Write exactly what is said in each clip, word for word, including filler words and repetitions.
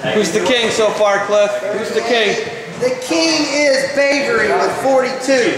Who's the king so far, Cliff? Who's the king? The king is Bavery with forty-two.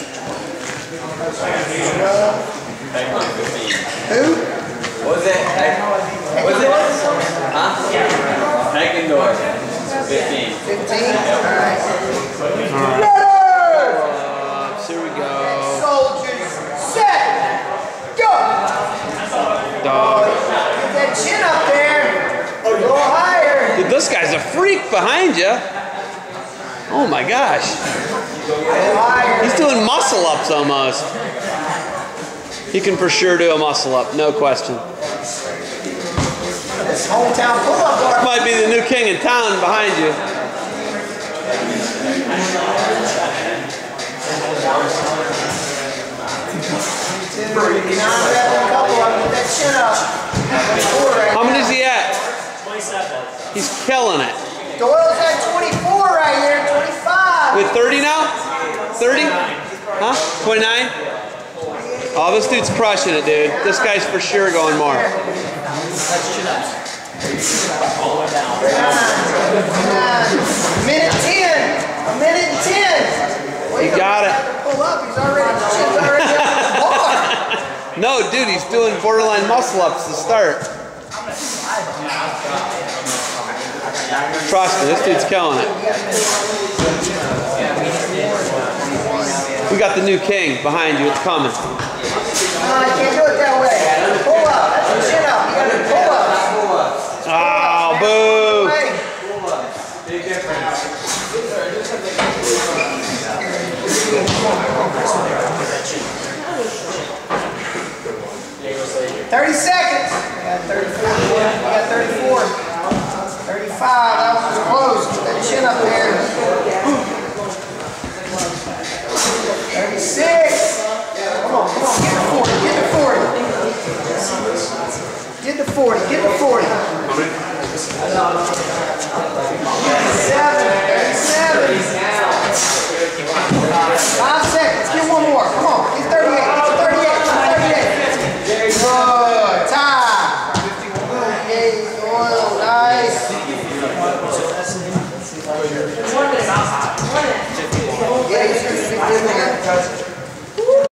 Who? What was it? What was it? Huh? Hagendorf. fifteen. fifteen? Alright. Alright. Uh, here we go. Soldiers, set, go! Dog. Get that chin up there. A little higher. Dude, this guy's a freak behind you. Oh my gosh. He's doing muscle ups almost. He can for sure do a muscle up, no question. This hometown pull-up bar. Might be the new king in town behind you. How many is he at? twenty-seven. He's killing it. Doyle's at twenty-four right here, twenty-five. With thirty now? thirty? Huh? twenty-nine? Oh, this dude's crushing it, dude. This guy's for sure going more. Minute ten. A minute and ten. Well, You got it. Pull up. He's already, chin's already up the bar. No, dude, he's doing borderline muscle ups to start. Trust me, this dude's killing it. We got the new king behind you. It's coming. No, I can't do it that way. Pull up. That's your chin up. You got to pull up. Oh, boo. Big difference. thirty seconds. You got thirty-four. You got thirty-four. thirty-five. That one was close. Get that chin up there. thirty-six. Come on, come on. Get to forty. Get to forty. Get to forty. Get to forty. Get to forty. Seven.